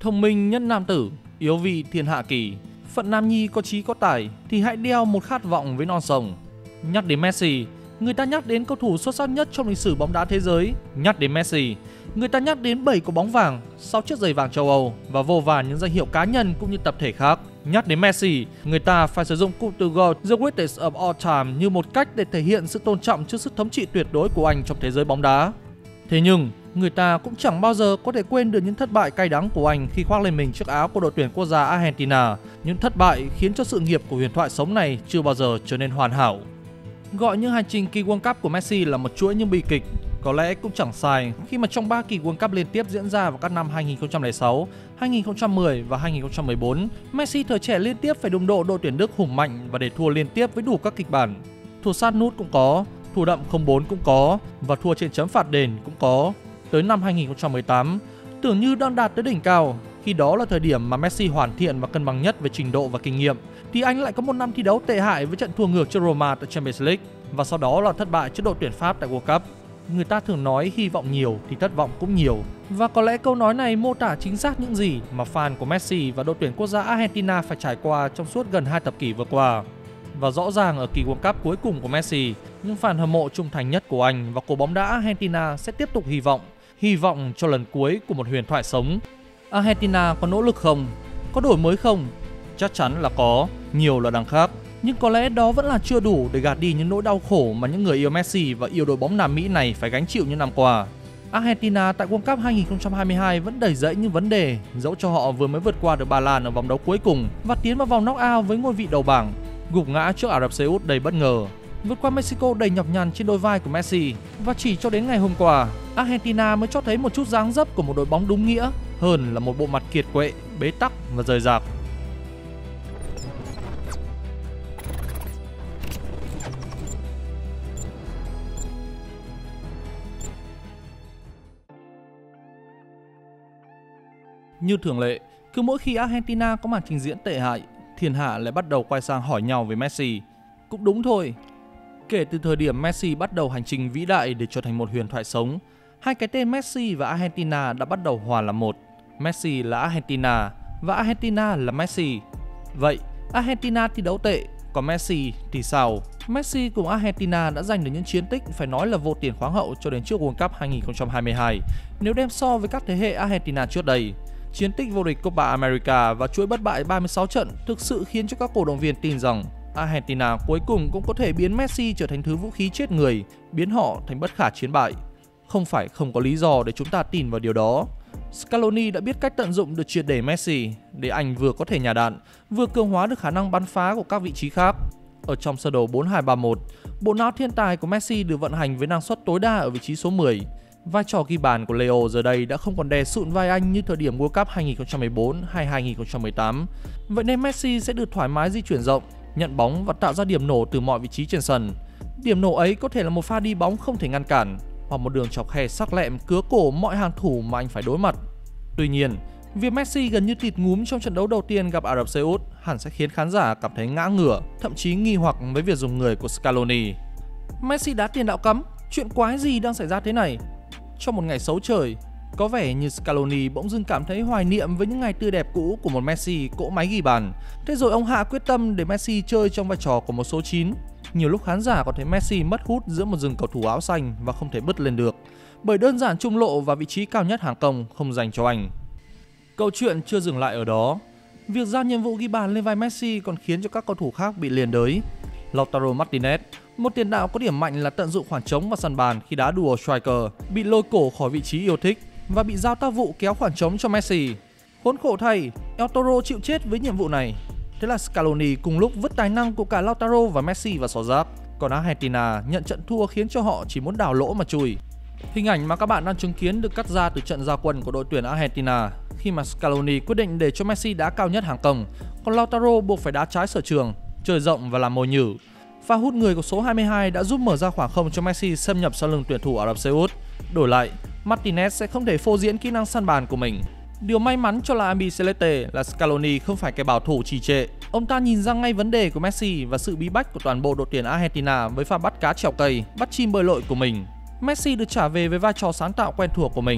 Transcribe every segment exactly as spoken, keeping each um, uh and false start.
Thông minh nhất nam tử, yếu vị thiên hạ kỳ. Phận nam nhi có chí có tài thì hãy đeo một khát vọng với non sông. Nhắc đến Messi, người ta nhắc đến cầu thủ xuất sắc nhất trong lịch sử bóng đá thế giới. Nhắc đến Messi, người ta nhắc đến bảy quả bóng vàng, sáu chiếc giày vàng châu Âu và vô vàn những danh hiệu cá nhân cũng như tập thể khác. Nhắc đến Messi, người ta phải sử dụng cụm từ GOAT, The Greatest of All Time như một cách để thể hiện sự tôn trọng trước sức thống trị tuyệt đối của anh trong thế giới bóng đá. Thế nhưng, người ta cũng chẳng bao giờ có thể quên được những thất bại cay đắng của anh khi khoác lên mình chiếc áo của đội tuyển quốc gia Argentina. Những thất bại khiến cho sự nghiệp của huyền thoại sống này chưa bao giờ trở nên hoàn hảo. Gọi những hành trình kỳ World Cup của Messi là một chuỗi những bi kịch có lẽ cũng chẳng sai khi mà trong ba kỳ World Cup liên tiếp diễn ra vào các năm hai nghìn không trăm lẻ sáu, hai nghìn không trăm mười và hai nghìn không trăm mười bốn, Messi thời trẻ liên tiếp phải đụng độ đội tuyển Đức hùng mạnh và để thua liên tiếp với đủ các kịch bản. Thua sát nút cũng có, thua đậm không bốn cũng có và thua trên chấm phạt đền cũng có. Tới năm hai nghìn không trăm mười tám, tưởng như đang đạt tới đỉnh cao, khi đó là thời điểm mà Messi hoàn thiện và cân bằng nhất về trình độ và kinh nghiệm, thì anh lại có một năm thi đấu tệ hại với trận thua ngược cho Roma tại Champions League và sau đó là thất bại trước đội tuyển Pháp tại World Cup. Người ta thường nói hy vọng nhiều thì thất vọng cũng nhiều, và có lẽ câu nói này mô tả chính xác những gì mà fan của Messi và đội tuyển quốc gia Argentina phải trải qua trong suốt gần hai thập kỷ vừa qua. Và rõ ràng ở kỳ World Cup cuối cùng của Messi, những fan hâm mộ trung thành nhất của anh và của bóng đá Argentina sẽ tiếp tục hy vọng, hy vọng cho lần cuối của một huyền thoại sống. Argentina có nỗ lực không? Có đổi mới không? Chắc chắn là có, nhiều là đằng khác. Nhưng có lẽ đó vẫn là chưa đủ để gạt đi những nỗi đau khổ mà những người yêu Messi và yêu đội bóng Nam Mỹ này phải gánh chịu những năm qua. Argentina tại World Cup hai nghìn không trăm hai mươi hai vẫn đầy rẫy những vấn đề, dẫu cho họ vừa mới vượt qua được Ba Lan ở vòng đấu cuối cùng và tiến vào vòng knock-out với ngôi vị đầu bảng, gục ngã trước Ả Rập Xê Út đầy bất ngờ, vượt qua Mexico đầy nhọc nhằn trên đôi vai của Messi, và chỉ cho đến ngày hôm qua, Argentina mới cho thấy một chút dáng dấp của một đội bóng đúng nghĩa hơn là một bộ mặt kiệt quệ, bế tắc và rời rạc. Như thường lệ, cứ mỗi khi Argentina có màn trình diễn tệ hại, thiên hạ lại bắt đầu quay sang hỏi nhau về Messi. Cũng đúng thôi. Kể từ thời điểm Messi bắt đầu hành trình vĩ đại để trở thành một huyền thoại sống, hai cái tên Messi và Argentina đã bắt đầu hòa làm một. Messi là Argentina và Argentina là Messi. Vậy, Argentina thi đấu tệ, còn Messi thì sao? Messi cùng Argentina đã giành được những chiến tích phải nói là vô tiền khoáng hậu cho đến trước World Cup hai nghìn không trăm hai mươi hai. Nếu đem so với các thế hệ Argentina trước đây, chiến tích vô địch Copa America và chuỗi bất bại ba mươi sáu trận thực sự khiến cho các cổ động viên tin rằng Argentina cuối cùng cũng có thể biến Messi trở thành thứ vũ khí chết người, biến họ thành bất khả chiến bại. Không phải không có lý do để chúng ta tin vào điều đó. Scaloni đã biết cách tận dụng được triệt để Messi để anh vừa có thể nhả đạn, vừa cường hóa được khả năng bắn phá của các vị trí khác. Ở trong sơ đồ bốn hai ba một, bộ não thiên tài của Messi được vận hành với năng suất tối đa ở vị trí số mười. Vai trò ghi bàn của Leo giờ đây đã không còn đè sụn vai anh như thời điểm World Cup hai nghìn không trăm mười bốn hay hai nghìn không trăm mười tám. Vậy nên Messi sẽ được thoải mái di chuyển rộng, nhận bóng và tạo ra điểm nổ từ mọi vị trí trên sân. Điểm nổ ấy có thể là một pha đi bóng không thể ngăn cản, hoặc một đường chọc khe sắc lẹm cứa cổ mọi hàng thủ mà anh phải đối mặt. Tuy nhiên, việc Messi gần như tịt ngúm trong trận đấu đầu tiên gặp Ả Rập Xê Út hẳn sẽ khiến khán giả cảm thấy ngã ngửa, thậm chí nghi hoặc với việc dùng người của Scaloni. Messi đá tiền đạo cấm, chuyện quái gì đang xảy ra thế này? Trong một ngày xấu trời, có vẻ như Scaloni bỗng dưng cảm thấy hoài niệm với những ngày tươi đẹp cũ của một Messi cỗ máy ghi bàn. Thế rồi ông hạ quyết tâm để Messi chơi trong vai trò của một số chín. Nhiều lúc khán giả có thấy Messi mất hút giữa một rừng cầu thủ áo xanh và không thể bứt lên được, bởi đơn giản trung lộ và vị trí cao nhất hàng công không dành cho anh. Câu chuyện chưa dừng lại ở đó. Việc giao nhiệm vụ ghi bàn lên vai Messi còn khiến cho các cầu thủ khác bị liền đới. Lautaro Martinez, một tiền đạo có điểm mạnh là tận dụng khoảng trống và sân bàn khi đá đùa striker, bị lôi cổ khỏi vị trí yêu thích và bị giao tác vụ kéo khoảng trống cho Messi. Khốn khổ thay, El Toro chịu chết với nhiệm vụ này. Thế là Scaloni cùng lúc vứt tài năng của cả Lautaro và Messi vào xó rác. Còn Argentina nhận trận thua khiến cho họ chỉ muốn đào lỗ mà chui. Hình ảnh mà các bạn đang chứng kiến được cắt ra từ trận ra quân của đội tuyển Argentina khi mà Scaloni quyết định để cho Messi đá cao nhất hàng công, còn Lautaro buộc phải đá trái sở trường, chơi rộng và làm mồi nhử. Pha hút người của số hai mươi hai đã giúp mở ra khoảng không cho Messi xâm nhập sau lưng tuyển thủ Ả Rập Xê Út. Đổi lại, Martinez sẽ không thể phô diễn kỹ năng săn bàn của mình. Điều may mắn cho La Albiceleste là Scaloni không phải cái bảo thủ trì trệ. Ông ta nhìn ra ngay vấn đề của Messi và sự bí bách của toàn bộ đội tuyển Argentina với pha bắt cá trèo cây, bắt chim bơi lội của mình. Messi được trả về với vai trò sáng tạo quen thuộc của mình.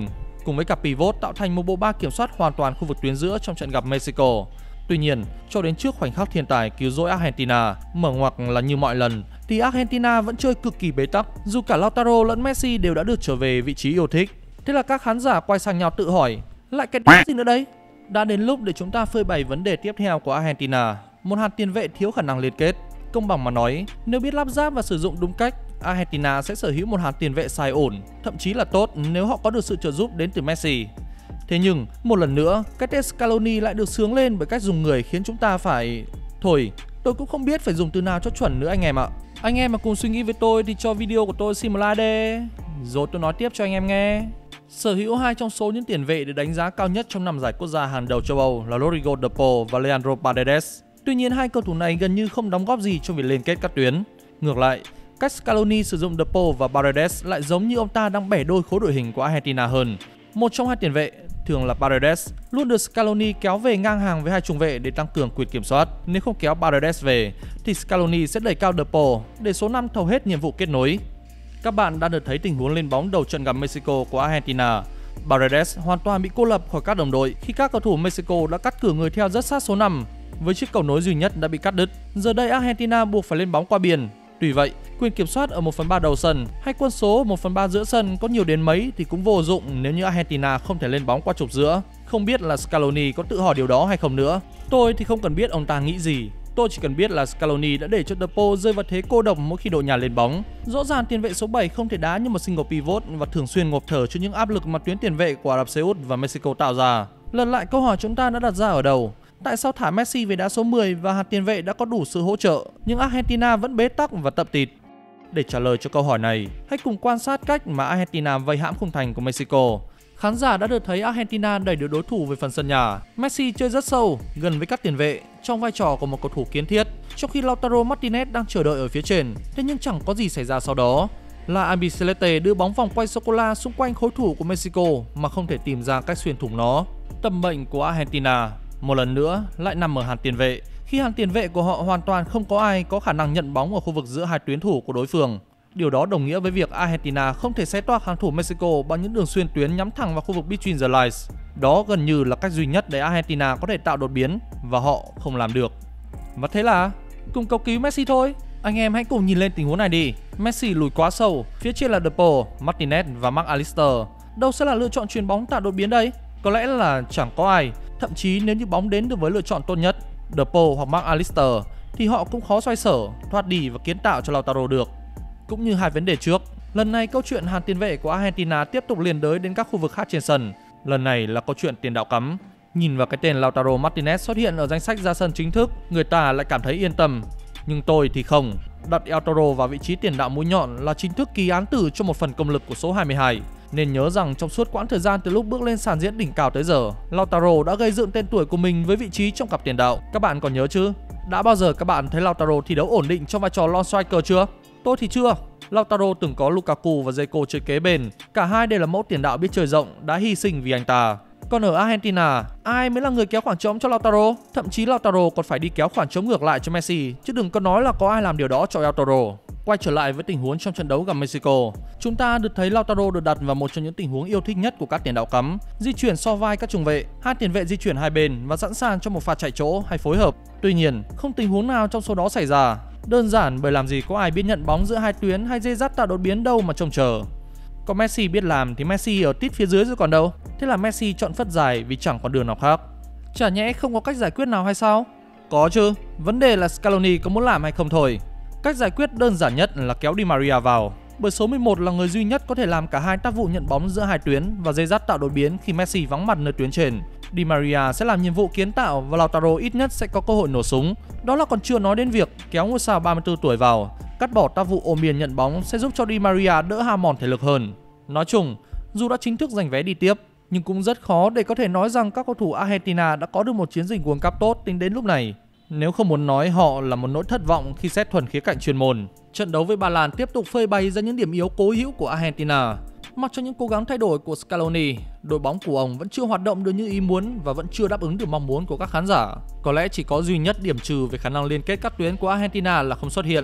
cùng với cả pivot tạo thành một bộ ba kiểm soát hoàn toàn khu vực tuyến giữa trong trận gặp Mexico. Tuy nhiên, cho đến trước khoảnh khắc thiên tài cứu rỗi Argentina, mở ngoặc là như mọi lần, thì Argentina vẫn chơi cực kỳ bế tắc, dù cả Lautaro lẫn Messi đều đã được trở về vị trí yêu thích. Thế là các khán giả quay sang nhau tự hỏi, lại cái gì nữa đây? Đã đến lúc để chúng ta phơi bày vấn đề tiếp theo của Argentina, một hàng tiền vệ thiếu khả năng liên kết. Công bằng mà nói, nếu biết lắp ráp và sử dụng đúng cách, Argentina sẽ sở hữu một hàng tiền vệ sai ổn, thậm chí là tốt nếu họ có được sự trợ giúp đến từ Messi. Thế nhưng, một lần nữa, cái tên Scaloni lại được sướng lên bởi cách dùng người khiến chúng ta phải... Thôi, tôi cũng không biết phải dùng từ nào cho chuẩn nữa anh em ạ. Anh em mà cùng suy nghĩ với tôi thì cho video của tôi xin một like đi, rồi tôi nói tiếp cho anh em nghe. Sở hữu hai trong số những tiền vệ được đánh giá cao nhất trong năm giải quốc gia hàng đầu châu Âu là Rodrigo de Paul và Leandro Paredes. Tuy nhiên hai cầu thủ này gần như không đóng góp gì trong việc liên kết các tuyến. Ngược lại, cách Scaloni sử dụng de Paul và Paredes lại giống như ông ta đang bẻ đôi khối đội hình của Argentina hơn. Một trong hai tiền vệ, thường là Paredes, luôn được Scaloni kéo về ngang hàng với hai trung vệ để tăng cường quyền kiểm soát. Nếu không kéo Paredes về, thì Scaloni sẽ đẩy cao de Paul để số năm thầu hết nhiệm vụ kết nối. Các bạn đã được thấy tình huống lên bóng đầu trận gặp Mexico của Argentina. Paredes hoàn toàn bị cô lập khỏi các đồng đội khi các cầu thủ Mexico đã cắt cử người theo rất sát số năm. Với chiếc cầu nối duy nhất đã bị cắt đứt, giờ đây Argentina buộc phải lên bóng qua biên. Tuy vậy, quyền kiểm soát ở một phần ba đầu sân hay quân số ở một phần ba giữa sân có nhiều đến mấy thì cũng vô dụng nếu như Argentina không thể lên bóng qua trục giữa. Không biết là Scaloni có tự hỏi điều đó hay không nữa. Tôi thì không cần biết ông ta nghĩ gì. Tôi chỉ cần biết là Scaloni đã để cho de Paul rơi vào thế cô độc mỗi khi đội nhà lên bóng. Rõ ràng tiền vệ số bảy không thể đá như một single pivot và thường xuyên ngộp thở trước những áp lực mà tuyến tiền vệ của Ả Rập Xê Út và Mexico tạo ra. Lần lại câu hỏi chúng ta đã đặt ra ở đầu. Tại sao thả Messi về đá số mười và hạt tiền vệ đã có đủ sự hỗ trợ, nhưng Argentina vẫn bế tắc và tập tịt? Để trả lời cho câu hỏi này, hãy cùng quan sát cách mà Argentina vây hãm khung thành của Mexico. Khán giả đã được thấy Argentina đẩy được đối thủ về phần sân nhà. Messi chơi rất sâu, gần với các tiền vệ, trong vai trò của một cầu thủ kiến thiết, trong khi Lautaro Martinez đang chờ đợi ở phía trên. Thế nhưng chẳng có gì xảy ra sau đó. Là Albiceleste đưa bóng vòng quay sô-cô-la xung quanh khối thủ của Mexico mà không thể tìm ra cách xuyên thủng nó. Tầm mệnh của Argentina một lần nữa lại nằm ở hàng tiền vệ, khi hàng tiền vệ của họ hoàn toàn không có ai có khả năng nhận bóng ở khu vực giữa hai tuyến thủ của đối phương. Điều đó đồng nghĩa với việc Argentina không thể xé toạc hàng thủ Mexico bằng những đường xuyên tuyến nhắm thẳng vào khu vực between the lines. Đó gần như là cách duy nhất để Argentina có thể tạo đột biến và họ không làm được. Và thế là cùng cầu cứu Messi thôi. Anh em hãy cùng nhìn lên tình huống này đi. Messi lùi quá sâu, phía trên là de Paul, Martinez và McAllister. Đâu sẽ là lựa chọn chuyền bóng tạo đột biến đây? Có lẽ là chẳng có ai. Thậm chí nếu như bóng đến được với lựa chọn tốt nhất, de Paul hoặc McAllister, thì họ cũng khó xoay sở, thoát đi và kiến tạo cho Lautaro được. Cũng như hai vấn đề trước, lần này câu chuyện hàng tiền vệ của Argentina tiếp tục liên đới đến các khu vực khác trên sân. Lần này là câu chuyện tiền đạo cắm. Nhìn vào cái tên Lautaro Martinez xuất hiện ở danh sách ra sân chính thức, người ta lại cảm thấy yên tâm. Nhưng tôi thì không. Đặt El Toro vào vị trí tiền đạo mũi nhọn là chính thức ký án tử cho một phần công lực của số hai mươi hai. Nên nhớ rằng trong suốt quãng thời gian từ lúc bước lên sàn diễn đỉnh cao tới giờ, Lautaro đã gây dựng tên tuổi của mình với vị trí trong cặp tiền đạo. Các bạn còn nhớ chứ? Đã bao giờ các bạn thấy Lautaro thi đấu ổn định trong vai trò lone striker chưa? Tôi thì chưa. Lautaro từng có Lukaku và Zico chơi kế bên. Cả hai đều là mẫu tiền đạo biết chơi rộng, đã hy sinh vì anh ta. Còn ở Argentina, ai mới là người kéo khoảng trống cho Lautaro? Thậm chí Lautaro còn phải đi kéo khoảng trống ngược lại cho Messi, chứ đừng có nói là có ai làm điều đó cho Lautaro. Quay trở lại với tình huống trong trận đấu gặp Mexico, chúng ta được thấy Lautaro được đặt vào một trong những tình huống yêu thích nhất của các tiền đạo cắm, di chuyển so vai các trung vệ, hai tiền vệ di chuyển hai bên và sẵn sàng cho một pha chạy chỗ hay phối hợp. Tuy nhiên, không tình huống nào trong số đó xảy ra. Đơn giản bởi làm gì có ai biết nhận bóng giữa hai tuyến hay dây dắt tạo đột biến đâu mà trông chờ. Còn Messi biết làm thì Messi ở tít phía dưới rồi còn đâu. Thế là Messi chọn phất dài vì chẳng còn đường nào khác. Chả nhẽ không có cách giải quyết nào hay sao? Có chứ, vấn đề là Scaloni có muốn làm hay không thôi. Cách giải quyết đơn giản nhất là kéo Di Maria vào, bởi số mười một là người duy nhất có thể làm cả hai tác vụ nhận bóng giữa hai tuyến và dây dắt tạo đột biến khi Messi vắng mặt nơi tuyến trên. Di Maria sẽ làm nhiệm vụ kiến tạo và Lautaro ít nhất sẽ có cơ hội nổ súng. Đó là còn chưa nói đến việc kéo ngôi sao ba mươi tư tuổi vào, cắt bỏ tác vụ ôm biên nhận bóng sẽ giúp cho Di Maria đỡ hao mòn thể lực hơn. Nói chung, dù đã chính thức giành vé đi tiếp, nhưng cũng rất khó để có thể nói rằng các cầu thủ Argentina đã có được một chiến dịch World Cup tốt tính đến lúc này. Nếu không muốn nói họ là một nỗi thất vọng khi xét thuần khía cạnh chuyên môn. Trận đấu với Ba Lan tiếp tục phơi bày ra những điểm yếu cố hữu của Argentina. Mặc cho những cố gắng thay đổi của Scaloni, đội bóng của ông vẫn chưa hoạt động được như ý muốn và vẫn chưa đáp ứng được mong muốn của các khán giả. Có lẽ chỉ có duy nhất điểm trừ về khả năng liên kết các tuyến của Argentina là không xuất hiện.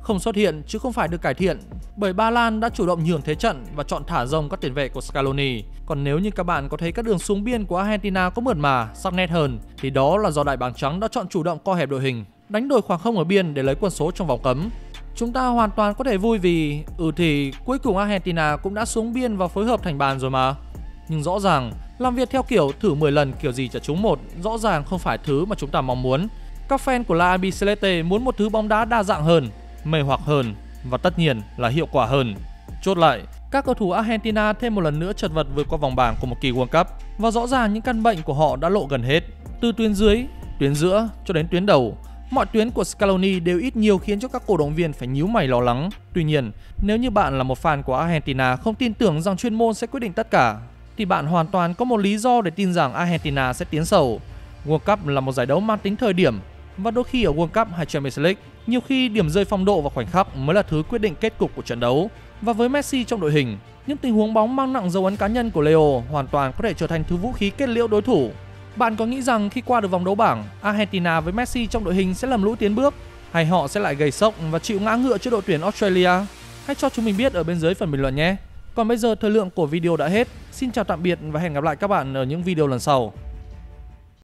không xuất hiện chứ không phải được cải thiện, bởi Ba Lan đã chủ động nhường thế trận và chọn thả rông các tiền vệ của Scaloni. Còn nếu như các bạn có thấy các đường xuống biên của Argentina có mượt mà, sắc nét hơn thì đó là do Đại bàng trắng đã chọn chủ động co hẹp đội hình, đánh đổi khoảng không ở biên để lấy quân số trong vòng cấm. Chúng ta hoàn toàn có thể vui vì ừ thì cuối cùng Argentina cũng đã xuống biên và phối hợp thành bàn rồi mà. Nhưng rõ ràng làm việc theo kiểu thử mười lần kiểu gì chả trúng một rõ ràng không phải thứ mà chúng ta mong muốn. Các fan của La Albiceleste muốn một thứ bóng đá đa dạng hơn, mê hoặc hơn và tất nhiên là hiệu quả hơn. Chốt lại, các cầu thủ Argentina thêm một lần nữa chật vật vượt qua vòng bảng của một kỳ World Cup và rõ ràng những căn bệnh của họ đã lộ gần hết. Từ tuyến dưới, tuyến giữa cho đến tuyến đầu, mọi tuyến của Scaloni đều ít nhiều khiến cho các cổ động viên phải nhíu mày lo lắng. Tuy nhiên, nếu như bạn là một fan của Argentina không tin tưởng rằng chuyên môn sẽ quyết định tất cả, thì bạn hoàn toàn có một lý do để tin rằng Argentina sẽ tiến sâu. World Cup là một giải đấu mang tính thời điểm và đôi khi ở World Cup hay Champions League, nhiều khi điểm rơi phong độ và khoảnh khắc mới là thứ quyết định kết cục của trận đấu. Và với Messi trong đội hình, những tình huống bóng mang nặng dấu ấn cá nhân của Leo hoàn toàn có thể trở thành thứ vũ khí kết liễu đối thủ. Bạn có nghĩ rằng khi qua được vòng đấu bảng, Argentina với Messi trong đội hình sẽ lầm lũi tiến bước, hay họ sẽ lại gây sốc và chịu ngã ngựa trước đội tuyển Australia? Hãy cho chúng mình biết ở bên dưới phần bình luận nhé. Còn bây giờ thời lượng của video đã hết. Xin chào tạm biệt và hẹn gặp lại các bạn ở những video lần sau.